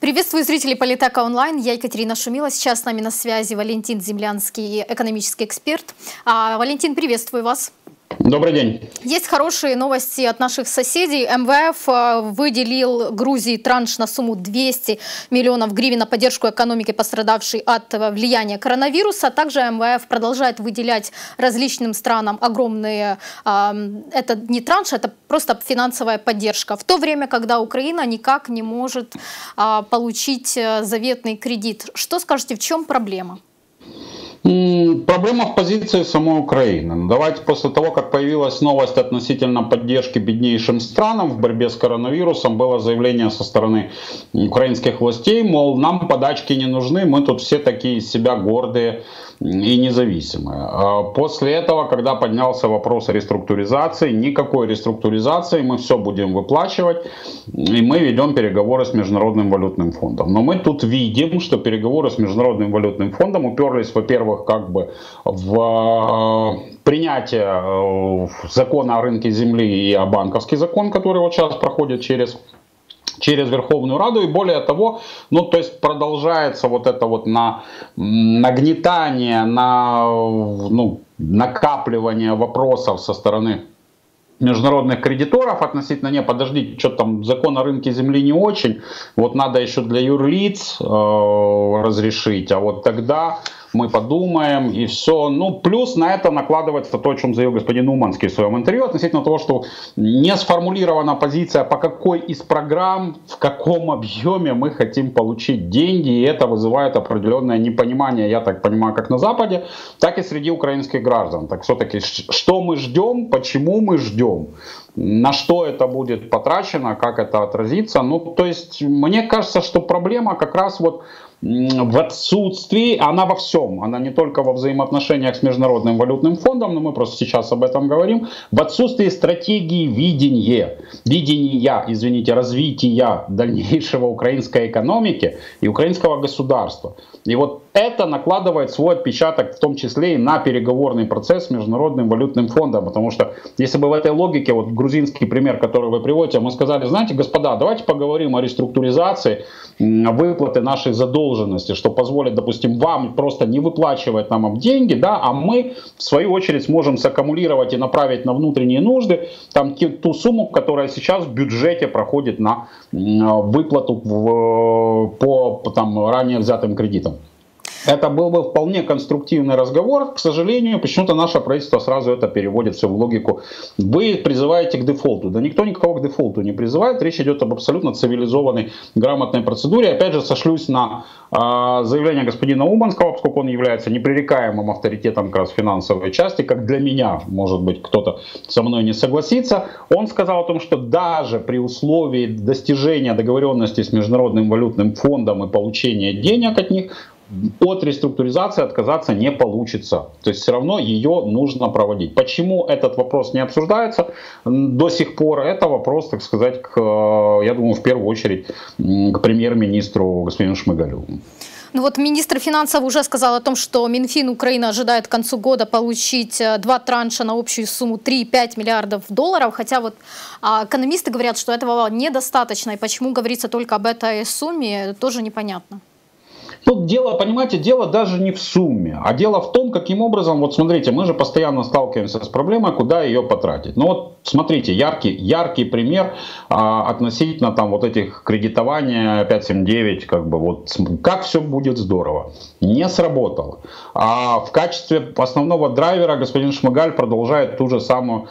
Приветствую зрителей Политека онлайн. Я Екатерина Шумила. Сейчас с нами на связи Валентин Землянский, экономический эксперт. Валентин, приветствую вас. Добрый день. Есть хорошие новости от наших соседей. МВФ выделил Грузии транш на сумму 200 миллионов гривен на поддержку экономики, пострадавшей от влияния коронавируса. Также МВФ продолжает выделять различным странам огромные... Это не транш, это просто финансовая поддержка. В то время, когда Украина никак не может получить заветный кредит. Что скажете, в чем проблема? Проблема в позиции самой Украины. Давайте после того, как появилась новость относительно поддержки беднейшим странам в борьбе с коронавирусом, было заявление со стороны украинских властей, мол, нам подачки не нужны, мы тут все такие из себя гордые и независимые. После этого, когда поднялся вопрос о реструктуризации, никакой реструктуризации, мы все будем выплачивать, и мы ведем переговоры с Международным валютным фондом. Но мы тут видим, что переговоры с Международным валютным фондом уперлись, во-первых, как бы в принятие закона о рынке земли и о банковский закон, который вот сейчас проходит через Верховную Раду, и более того, то есть продолжается вот это вот нагнетание, накапливание вопросов со стороны международных кредиторов относительно, подождите, что там закон о рынке земли не очень, вот надо еще для юрлиц разрешить, а вот тогда мы подумаем и все. Плюс на это накладывается то, о чем заявил господин Уманский в своем интервью, относительно того, что не сформулирована позиция, по какой из программ, в каком объеме мы хотим получить деньги, и это вызывает определенное непонимание, я так понимаю, как на Западе, так и среди украинских граждан. Так все-таки, что мы ждем, почему мы ждем, на что это будет потрачено, как это отразится. То есть, мне кажется, что проблема как раз вот в отсутствии, она во всем, она не только во взаимоотношениях с Международным валютным фондом, но мы просто сейчас об этом говорим, в отсутствии стратегии видения, развития дальнейшего украинской экономики и украинского государства. И вот это накладывает свой отпечаток, в том числе и на переговорный процесс с Международным валютным фондом, потому что если бы в этой логике, вот грузинский пример, который вы приводите, мы сказали, знаете, господа, давайте поговорим о реструктуризации выплаты нашей задолженности, что позволит, допустим, вам просто не выплачивать нам деньги, а мы, в свою очередь, сможем саккумулировать и направить на внутренние нужды ту сумму, которая сейчас в бюджете проходит на выплату по ранее взятым кредитам. Это был бы вполне конструктивный разговор. К сожалению, почему-то наше правительство сразу это переводит все в логику. Вы призываете к дефолту. Да никто никого к дефолту не призывает. Речь идет об абсолютно цивилизованной, грамотной процедуре. Опять же, сошлюсь на заявление господина Уманского, поскольку он является непререкаемым авторитетом как раз финансовой части, как для меня, может быть, кто-то со мной не согласится. Он сказал о том, что даже при условии достижения договоренности с Международным валютным фондом и получения денег от них, от реструктуризации отказаться не получится. То есть все равно ее нужно проводить. Почему этот вопрос не обсуждается до сих пор? Это вопрос, так сказать, я думаю, в первую очередь к премьер-министру господину Шмыгалю. Министр финансов уже сказал о том, что Минфин Украины ожидает к концу года получить 2 транша на общую сумму 3,5 миллиардов долларов. Хотя экономисты говорят, что этого недостаточно. И почему говорится только об этой сумме, тоже непонятно. Тут дело, понимаете, дело даже не в сумме, а дело в том, каким образом, вот смотрите, мы же постоянно сталкиваемся с проблемой, куда ее потратить. Смотрите, яркий пример относительно вот этих кредитования 579, как все будет здорово. Не сработало. А в качестве основного драйвера господин Шмыгаль продолжает ту же самую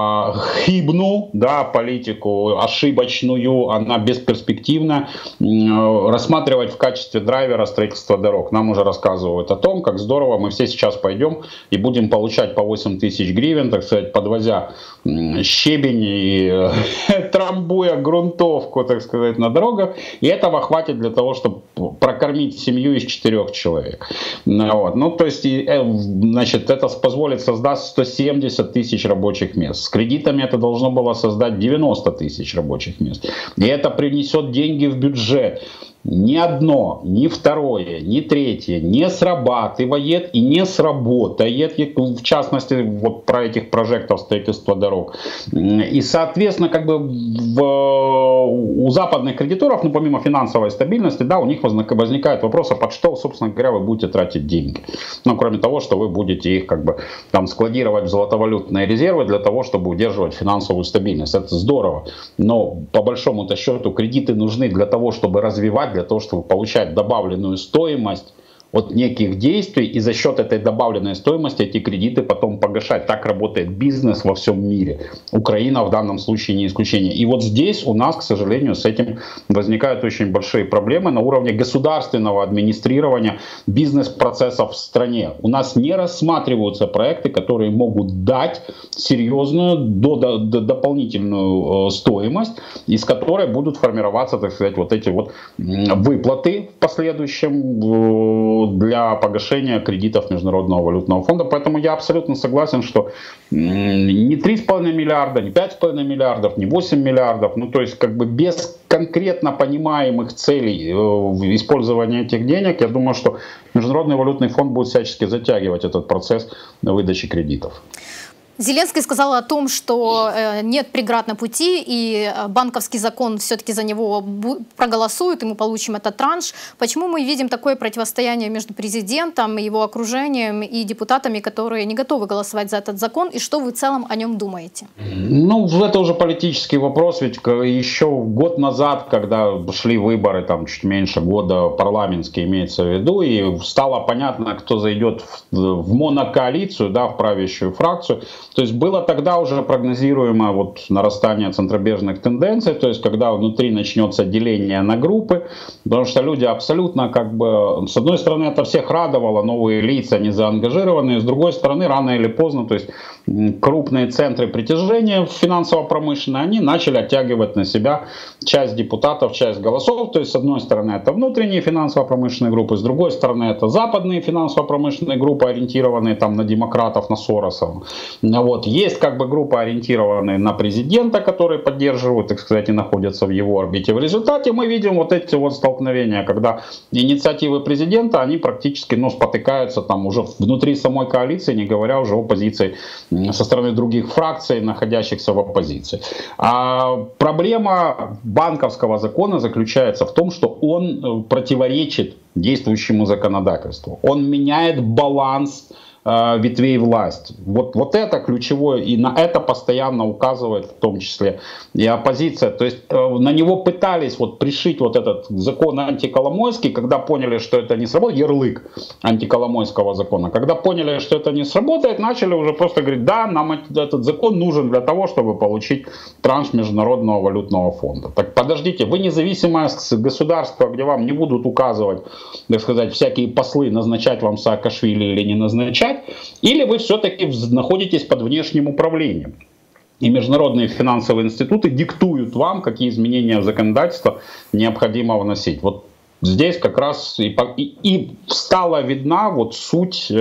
хибную, политику, ошибочную, она бесперспективна, рассматривать в качестве драйвера строительство дорог. Нам уже рассказывают о том, как здорово мы все сейчас пойдем и будем получать по 8 тысяч гривен, так сказать, подвозя щебень и трамбуя грунтовку, так сказать, на дорогах. И этого хватит для того, чтобы прокормить семью из 4 человек. То есть, это позволит создать 170 тысяч рабочих мест. С кредитами это должно было создать 90 тысяч рабочих мест. И это принесет деньги в бюджет. ни одно, ни второе, ни третье не срабатывает и не сработает, в частности, вот про этих прожектов строительства дорог. И, соответственно, как бы у западных кредиторов, ну, помимо финансовой стабильности, да, у них возникает вопрос, а под что, собственно говоря, вы будете тратить деньги? Ну, кроме того, что вы будете их как бы там складировать в золотовалютные резервы для того, чтобы удерживать финансовую стабильность. Это здорово. Но по большому-то счету кредиты нужны для того, чтобы развивать, для того, чтобы получать добавленную стоимость от неких действий, и за счет этой добавленной стоимости эти кредиты потом погашать. Так работает бизнес во всем мире. Украина в данном случае не исключение. И вот здесь у нас, к сожалению, с этим возникают очень большие проблемы на уровне государственного администрирования бизнес-процессов в стране. У нас не рассматриваются проекты, которые могут дать серьезную дополнительную стоимость, из которой будут формироваться, так сказать, вот эти вот выплаты в последующем для погашения кредитов Международного валютного фонда. Поэтому я абсолютно согласен, что не 3,5 миллиарда, не 5,5 миллиардов, не 8 миллиардов, ну то есть как бы без конкретно понимаемых целей использования этих денег, я думаю, что Международный валютный фонд будет всячески затягивать этот процесс выдачи кредитов. Зеленский сказал о том, что нет преград на пути, и банковский закон все-таки за него проголосует, и мы получим этот транш. Почему мы видим такое противостояние между президентом, его окружением и депутатами, которые не готовы голосовать за этот закон, и что вы в целом о нем думаете? Ну, это уже политический вопрос, ведь еще год назад, когда шли выборы, там чуть меньше года, парламентские имеется в виду, и стало понятно, кто зайдет в монокоалицию, да, в правящую фракцию. То есть было тогда уже прогнозируемо вот нарастание центробежных тенденций, то есть когда внутри начнется деление на группы, потому что люди абсолютно как бы, с одной стороны, это всех радовало, новые лица не заангажированные, с другой стороны, рано или поздно, то есть крупные центры притяжения финансово-промышленные, они начали оттягивать на себя часть депутатов, часть голосов, то есть с одной стороны это внутренние финансово-промышленные группы, с другой стороны это западные финансово-промышленные группы, ориентированные там на демократов, на Сороса. Вот. Есть как бы группы, ориентированные на президента, которые поддерживают, так сказать, и находятся в его орбите. В результате мы видим вот эти вот столкновения, когда инициативы президента, они практически, ну, спотыкаются там уже внутри самой коалиции, не говоря уже о позиции со стороны других фракций, находящихся в оппозиции. А проблема банковского закона заключается в том, что он противоречит действующему законодательству. Он меняет баланс ветвей власти. Вот это ключевое, и на это постоянно указывает в том числе и оппозиция. То есть на него пытались вот пришить вот этот закон антиколомойский, когда поняли, что это не сработает, ярлык антиколомойского закона. Когда поняли, что это не сработает, начали уже просто говорить, да, нам этот закон нужен для того, чтобы получить транш Международного валютного фонда. Так подождите, вы независимое государство, где вам не будут указывать, так сказать, всякие послы, назначать вам Саакашвили или не назначать, или вы все-таки находитесь под внешним управлением. И международные финансовые институты диктуют вам, какие изменения в законодательство необходимо вносить. Вот здесь как раз и стала видна вот суть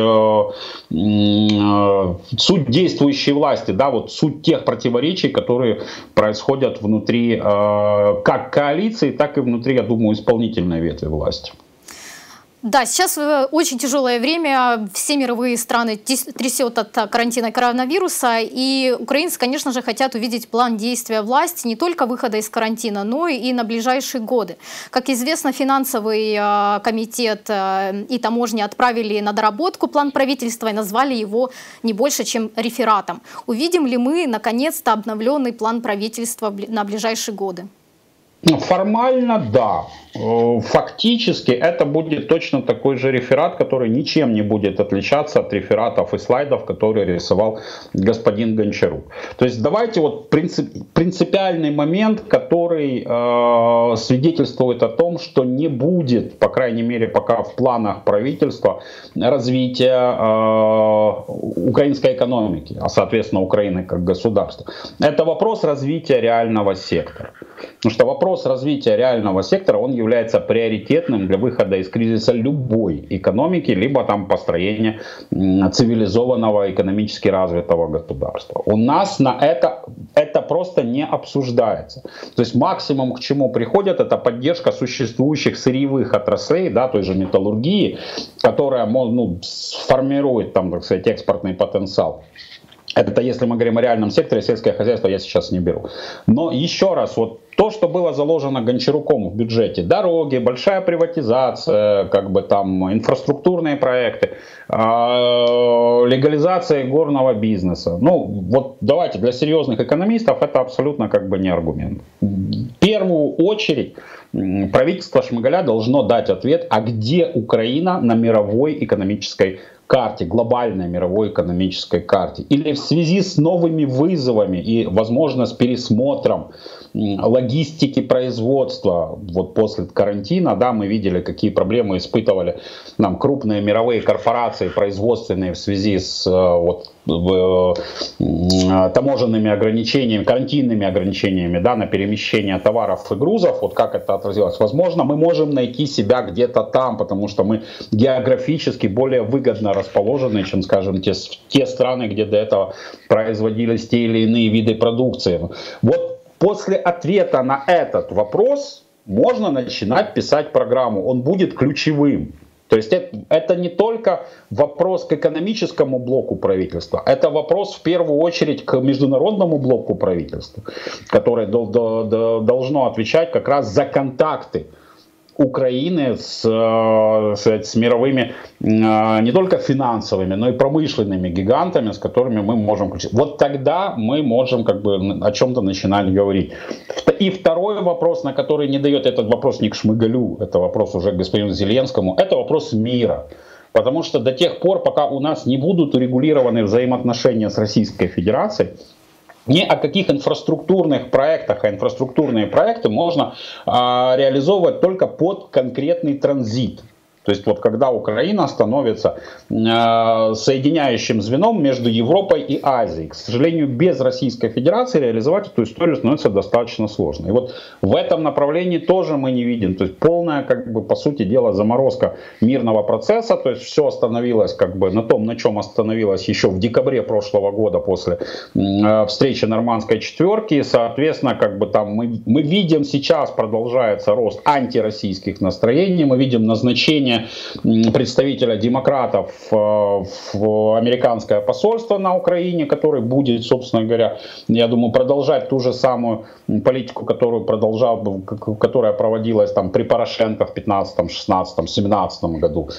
действующей власти, да, вот суть тех противоречий, которые происходят внутри как коалиции, так и внутри, я думаю, исполнительной ветви власти. Да, сейчас очень тяжелое время, все мировые страны трясет от карантина коронавируса, и украинцы, конечно же, хотят увидеть план действия власти не только выхода из карантина, но и на ближайшие годы. Как известно, финансовый комитет и таможня отправили на доработку план правительства и назвали его не больше, чем рефератом. Увидим ли мы, наконец-то, обновленный план правительства на ближайшие годы? Формально да. Фактически это будет точно такой же реферат, который ничем не будет отличаться от рефератов и слайдов, которые рисовал господин Гончарук. То есть давайте вот принципиальный момент, который свидетельствует о том, что не будет, по крайней мере пока в планах правительства, развития украинской экономики, а соответственно Украины как государства. Это вопрос развития реального сектора. Потому что вопрос вопрос развития реального сектора, он является приоритетным для выхода из кризиса любой экономики, либо там построения цивилизованного, экономически развитого государства. У нас на это просто не обсуждается. То есть максимум, к чему приходят, это поддержка существующих сырьевых отраслей, да, той же металлургии, которая сформирует там, так сказать, экспортный потенциал. Это если мы говорим о реальном секторе, сельское хозяйство я сейчас не беру. Но еще раз, вот то, что было заложено Гончаруком в бюджете, дороги, большая приватизация, как бы там инфраструктурные проекты, легализация горного бизнеса. Ну вот давайте, для серьезных экономистов это абсолютно как бы не аргумент. В первую очередь правительство Шмыгаля должно дать ответ, а где Украина на мировой экономической карте, глобальной мировой экономической карте, или в связи с новыми вызовами и, возможно, с пересмотром логистики производства. Вот после карантина, да, мы видели, какие проблемы испытывали нам крупные мировые корпорации производственные в связи с таможенными ограничениями, карантинными ограничениями, да, на перемещение товаров и грузов. Вот как это отразилось? Возможно, мы можем найти себя где-то там, потому что мы географически более выгодно расположены, чем, скажем, те страны, где до этого производились те или иные виды продукции. Вот после ответа на этот вопрос можно начинать писать программу. Он будет ключевым. То есть это не только вопрос к экономическому блоку правительства, это вопрос в первую очередь к международному блоку правительства, которое должно отвечать как раз за контакты Украины с мировыми не только финансовыми, но и промышленными гигантами, с которыми мы можем включить. Вот тогда мы можем как бы о чем-то начинать говорить. И второй вопрос, на который не дает этот вопрос не к Шмыгалю, это вопрос уже к господину Зеленскому, это вопрос мира. Потому что до тех пор, пока у нас не будут урегулированы взаимоотношения с Российской Федерацией, ни о каких инфраструктурных проектах, а инфраструктурные проекты можно реализовывать только под конкретный транзит. То есть вот когда Украина становится соединяющим звеном между Европой и Азией. К сожалению, без Российской Федерации реализовать эту историю становится достаточно сложно. И вот в этом направлении тоже мы не видим. То есть полная, как бы, по сути дела, заморозка мирного процесса. То есть все остановилось как бы на том, на чем остановилось еще в декабре прошлого года после встречи Нормандской четверки. И, соответственно, как бы там мы видим сейчас продолжается рост антироссийских настроений. Мы видим назначение представителя демократов в американское посольство на Украине, который будет, собственно говоря, я думаю, продолжать ту же самую политику, которая проводилась там при Порошенко в 15, 16, 17 году.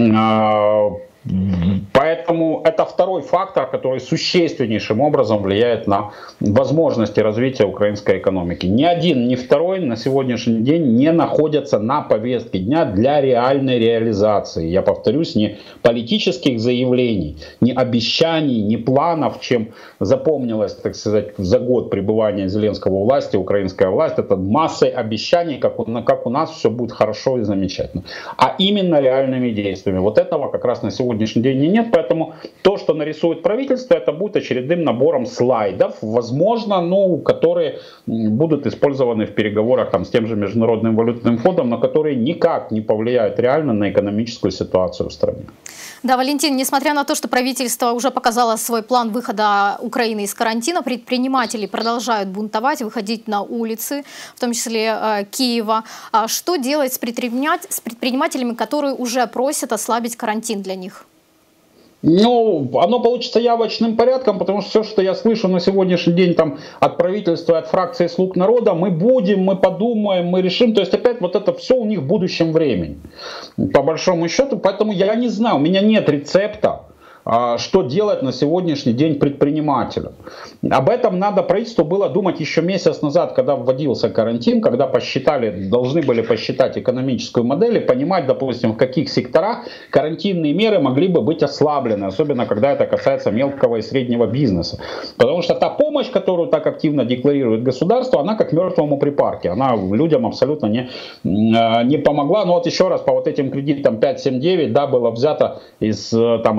Поэтому это второй фактор, который существеннейшим образом влияет на возможности развития украинской экономики. Ни один, ни второй на сегодняшний день не находятся на повестке дня для реальной реализации. Я повторюсь, ни политических заявлений, ни обещаний, ни планов, чем запомнилось, так сказать, за год пребывания Зеленского у власти, украинская власть, это массой обещаний, как у нас все будет хорошо и замечательно. А именно реальными действиями. Вот этого как раз на сегодняшний день нет, поэтому то, что нарисует правительство, это будет очередным набором слайдов, возможно, которые будут использованы в переговорах там, с тем же Международным валютным фондом, но которые никак не повлияют реально на экономическую ситуацию в стране. Да, Валентин, несмотря на то, что правительство уже показало свой план выхода Украины из карантина, предприниматели продолжают бунтовать, выходить на улицы, в том числе Киева. Что делать с предпринимателями, которые уже просят ослабить карантин для них? Оно получится явочным порядком, потому что все, что я слышу на сегодняшний день там, от правительства, от фракции «Слуг народа», мы подумаем, мы решим. То есть опять вот это все у них в будущем времени, по большому счету. Поэтому я не знаю, у меня нет рецепта, что делать на сегодняшний день предпринимателям. Об этом надо правительству было думать еще месяц назад, когда вводился карантин, когда должны были посчитать экономическую модель и понимать, допустим, в каких секторах карантинные меры могли бы быть ослаблены, особенно когда это касается мелкого и среднего бизнеса. Потому что та помощь, которую так активно декларирует государство, она как мертвому припарке, она людям абсолютно не помогла. Но вот еще раз, по вот этим кредитам 5-7-9, да, было взято из там ожидаемых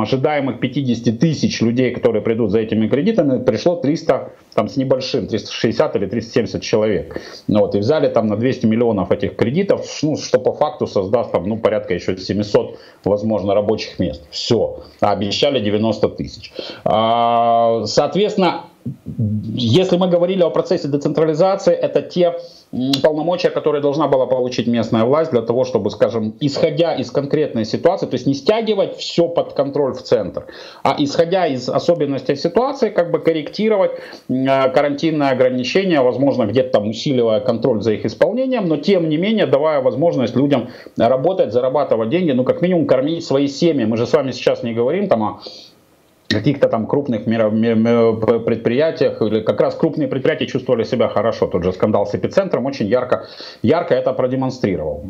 самых 50 тысяч людей, которые придут за этими кредитами, пришло 300 там, с небольшим, 360 или 370 человек. Вот, и взяли там на 200 миллионов этих кредитов, ну, что по факту создаст там, ну, порядка еще 700, возможно, рабочих мест. Все. А обещали 90 тысяч. Соответственно, если мы говорили о процессе децентрализации, это те полномочия, которые должна была получить местная власть для того, чтобы, скажем, исходя из конкретной ситуации, то есть не стягивать все под контроль в центр, а исходя из особенностей ситуации, как бы корректировать карантинные ограничения, возможно, где-то там усиливая контроль за их исполнением, но тем не менее давая возможность людям работать, зарабатывать деньги, ну как минимум кормить свои семьи. Мы же с вами сейчас не говорим там о каких-то там крупных предприятиях, или как раз крупные предприятия чувствовали себя хорошо. Тот же скандал с эпицентром очень ярко это продемонстрировал.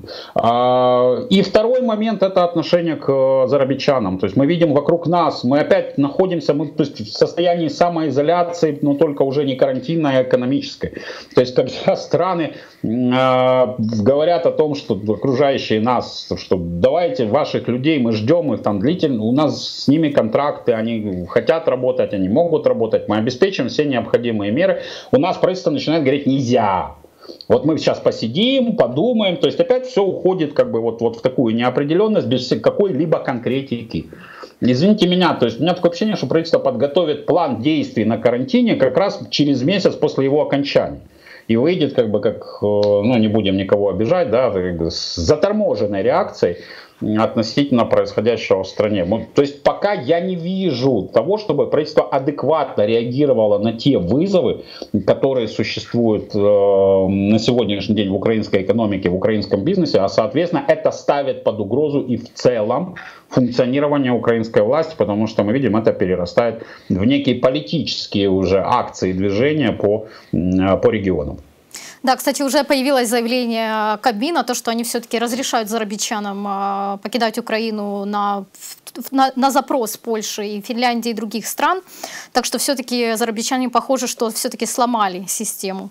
И второй момент — это отношение к зарабичанам. То есть мы видим вокруг нас, мы опять находимся то есть в состоянии самоизоляции, но только уже не карантинной, а экономической. То есть когда страны говорят о том, что окружающие нас, что давайте ваших людей, мы ждем их там длительно, у нас с ними контракты, они хотят работать, они могут работать, мы обеспечим все необходимые меры. У нас правительство начинает говорить: нельзя. Вот мы сейчас посидим, подумаем. То есть опять все уходит как бы вот в такую неопределенность без какой-либо конкретики. Извините меня, то есть у меня такое ощущение, что правительство подготовит план действий на карантине как раз через месяц после его окончания. И выйдет ну не будем никого обижать, да, с заторможенной реакцией относительно происходящего в стране. То есть пока я не вижу того, чтобы правительство адекватно реагировало на те вызовы, которые существуют на сегодняшний день в украинской экономике, в украинском бизнесе, а соответственно это ставит под угрозу и в целом функционирование украинской власти, потому что мы видим, это перерастает в некие политические уже акции и движения по регионам. Да, кстати, уже появилось заявление Кабмина, то, что они все-таки разрешают зарабичанам покидать Украину на запрос Польши и Финляндии и других стран. Так что все-таки зарабичане, похоже, что все-таки сломали систему.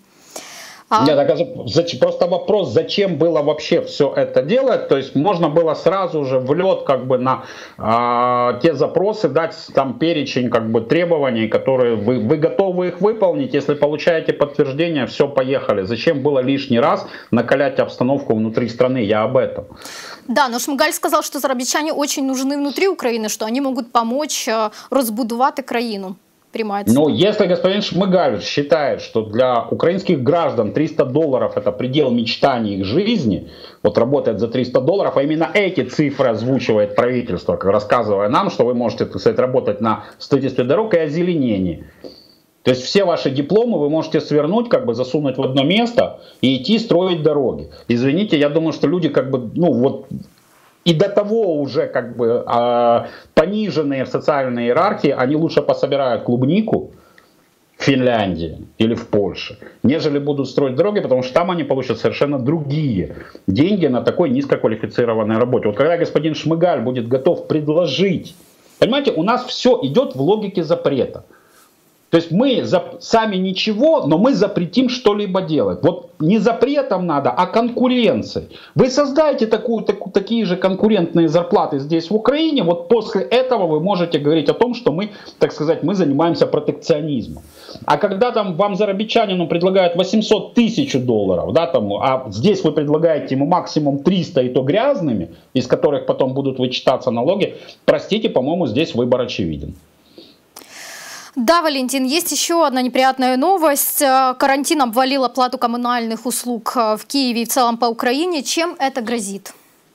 Нет, просто вопрос, зачем было вообще все это делать. То есть можно было сразу же в лед как бы на те запросы дать там перечень как бы требований, которые вы готовы их выполнить. Если получаете подтверждение, все, поехали. Зачем было лишний раз накалять обстановку внутри страны? Я об этом. Да, но Шмигаль сказал, что зарабичане очень нужны внутри Украины, что они могут помочь розбудувати країну. Но если господин Шмыгаль считает, что для украинских граждан $300 это предел мечтаний их жизни, вот работает за $300, а именно эти цифры озвучивает правительство, рассказывая нам, что вы можете, так сказать, работать на строительстве дорог и озеленении. То есть все ваши дипломы вы можете свернуть, как бы засунуть в одно место и идти строить дороги. Извините, я думаю, что люди как бы, ну вот... И до того уже как бы пониженные в социальной иерархии, они лучше пособирают клубнику в Финляндии или в Польше, нежели будут строить дороги, потому что там они получат совершенно другие деньги на такой низкоквалифицированной работе. Вот когда господин Шмыгаль будет готов предложить, понимаете, у нас все идет в логике запрета. То есть мы сами ничего, но мы запретим что-либо делать. Вот не запретом надо, а конкуренцией. Вы создаете такие же конкурентные зарплаты здесь в Украине, вот после этого вы можете говорить о том, что мы, так сказать, мы занимаемся протекционизмом. А когда там вам зарабичанину предлагают $800 000, да, там, а здесь вы предлагаете ему максимум 300, и то грязными, из которых потом будут вычитаться налоги, простите, по-моему, здесь выбор очевиден. Да, Валентин, есть еще одна неприятная новость. Карантин обвалил оплату коммунальных услуг в Киеве и в целом по Украине. Чем это грозит?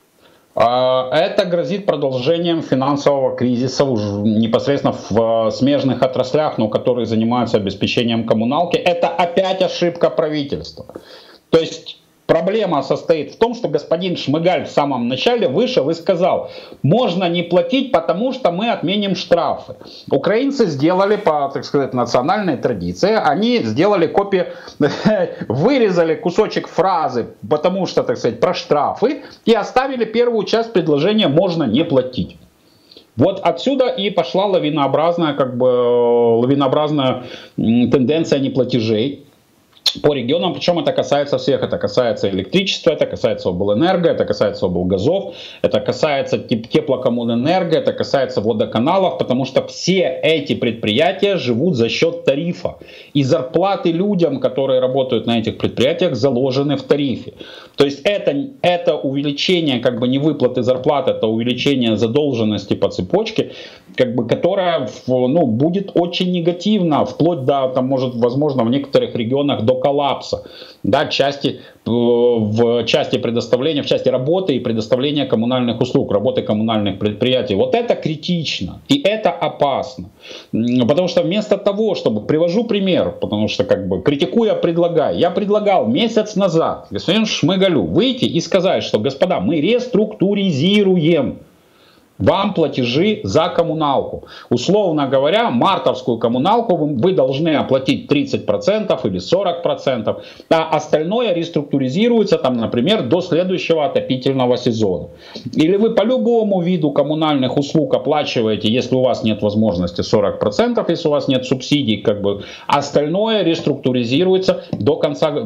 Это грозит продолжением финансового кризиса уже непосредственно в смежных отраслях, но которые занимаются обеспечением коммуналки. Это опять ошибка правительства. То есть проблема состоит в том, что господин Шмыгаль в самом начале вышел и сказал: можно не платить, потому что мы отменим штрафы. Украинцы сделали по, так сказать, национальной традиции, они сделали копию, вырезали кусочек фразы, потому что, так сказать, про штрафы, и оставили первую часть предложения «можно не платить». Вот отсюда и пошла лавинообразная тенденция неплатежей. по регионам, причем это касается всех, это касается электричества, это касается облэнерго, это касается облгазов, это касается теплокоммунэнерго, это касается водоканалов, потому что все эти предприятия живут за счет тарифа. И зарплаты людям, которые работают на этих предприятиях, заложены в тарифе. То есть это увеличение как бы не выплаты зарплат, это увеличение задолженности по цепочке, как бы, которая будет очень негативно, вплоть до, там, может, возможно, в некоторых регионах до коллапса, да, в части предоставления, в части работы и предоставления коммунальных услуг, работы коммунальных предприятий. Вот это критично и это опасно. Потому что вместо того, чтобы, привожу пример, потому что как бы критикуя, предлагаю. Я предлагал месяц назад господину Шмыгалю выйти и сказать, что, господа, мы реструктуризируем вам платежи за коммуналку. Условно говоря, мартовскую коммуналку вы должны оплатить 30% или 40%, а остальное реструктуризируется, там, например, до следующего отопительного сезона. Или вы по любому виду коммунальных услуг оплачиваете, если у вас нет возможности, 40%, если у вас нет субсидий, как бы, остальное реструктуризируется до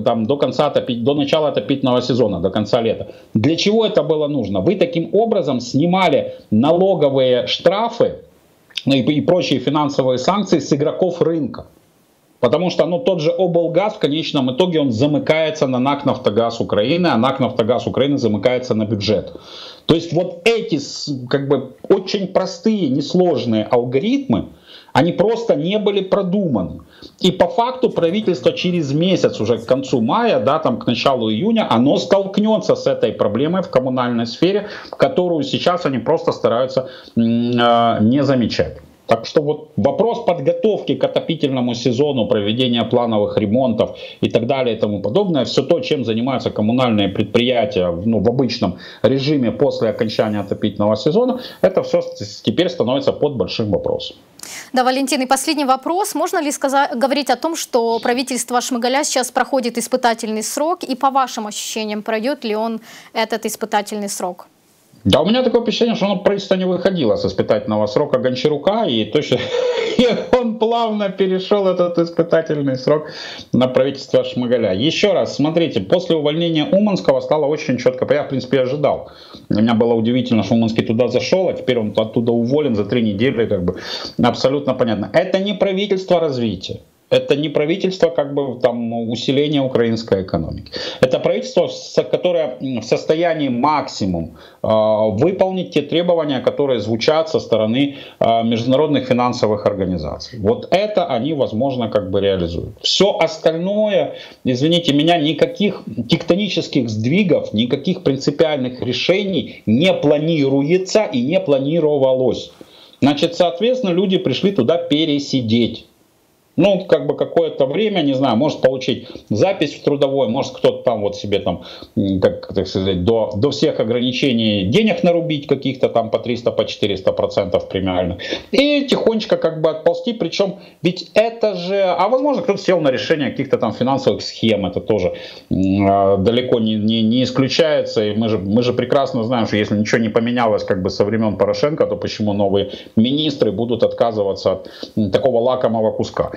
начала отопительного сезона, до конца лета. Для чего это было нужно? Вы таким образом снимали налоговые штрафы и прочие финансовые санкции с игроков рынка. Потому что тот же облгаз в конечном итоге он замыкается на НАК «Нафтогаз Украины», а НАК «Нафтогаз Украины» замыкается на бюджет. То есть вот эти как бы очень простые, несложные алгоритмы, они просто не были продуманы. И по факту правительство через месяц, уже к концу мая, да, там к началу июня, оно столкнется с этой проблемой в коммунальной сфере, которую сейчас они просто стараются не замечать. Так что вот вопрос подготовки к отопительному сезону, проведения плановых ремонтов и так далее и тому подобное, все то, чем занимаются коммунальные предприятия в обычном режиме после окончания отопительного сезона, это все теперь становится под большим вопросом. Да, Валентин, и последний вопрос. Можно ли говорить о том, что правительство Шмыгаля сейчас проходит испытательный срок, и по вашим ощущениям, пройдет ли он этот испытательный срок? Да, у меня такое впечатление, что правительство не выходило с испытательного срока Гончарука, и точно он плавно перешел этот испытательный срок на правительство Шмыгаля. Еще раз, смотрите, после увольнения Уманского стало очень четко, я в принципе ожидал. Для меня было удивительно, что Уманский туда зашел, а теперь он оттуда уволен за 3 недели, как бы абсолютно понятно. Это не правительство развития. Это не правительство как бы там усиления украинской экономики. Это правительство, которое в состоянии максимум выполнить те требования, которые звучат со стороны международных финансовых организаций. Вот это они, возможно, как бы реализуют. Все остальное, извините меня, никаких тектонических сдвигов, никаких принципиальных решений не планируется и не планировалось. Значит, соответственно, люди пришли туда пересидеть. Как бы какое-то время, не знаю, может получить запись в трудовой, может кто-то там вот себе там, так сказать, до всех ограничений денег нарубить каких-то там по 300, по 400% премиальных. И тихонечко как бы отползти, причем ведь это же, а возможно кто-то сел на решение каких-то там финансовых схем, это тоже далеко не исключается. И мы же прекрасно знаем, что если ничего не поменялось как бы со времен Порошенко, то почему новые министры будут отказываться от такого лакомого куска.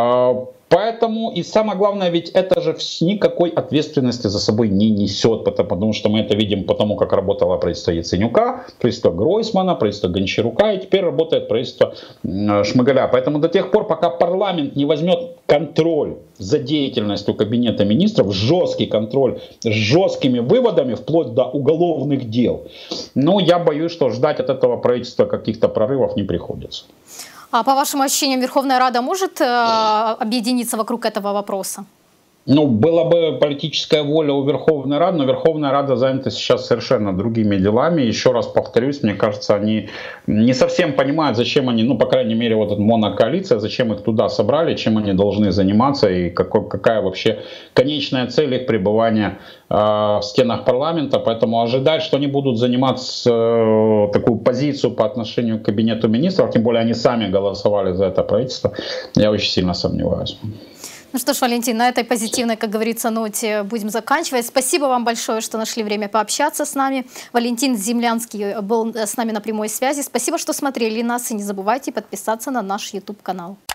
Поэтому, и самое главное, ведь это же никакой ответственности за собой не несет, потому что мы это видим по тому, как работало правительство Яценюка, правительство Гройсмана, правительство Гончарука, и теперь работает правительство Шмыгаля. Поэтому до тех пор, пока парламент не возьмет контроль за деятельностью Кабинета министров, жесткий контроль с жесткими выводами, вплоть до уголовных дел, я боюсь, что ждать от этого правительства каких-то прорывов не приходится. А по вашим ощущениям, Верховная Рада может объединиться вокруг этого вопроса? Была бы политическая воля у Верховной Рады, но Верховная Рада занята сейчас совершенно другими делами. Еще раз повторюсь, мне кажется, они не совсем понимают, зачем они, по крайней мере, вот эта монокоалиция, зачем их туда собрали, чем они должны заниматься и какая вообще конечная цель их пребывания в стенах парламента. Поэтому ожидать, что они будут заниматься такую позицию по отношению к Кабинету министров, тем более они сами голосовали за это правительство, я очень сильно сомневаюсь. Ну что ж, Валентин, на этой позитивной, как говорится, ноте будем заканчивать. Спасибо вам большое, что нашли время пообщаться с нами. Валентин Землянский был с нами на прямой связи. Спасибо, что смотрели нас. И не забывайте подписаться на наш YouTube-канал.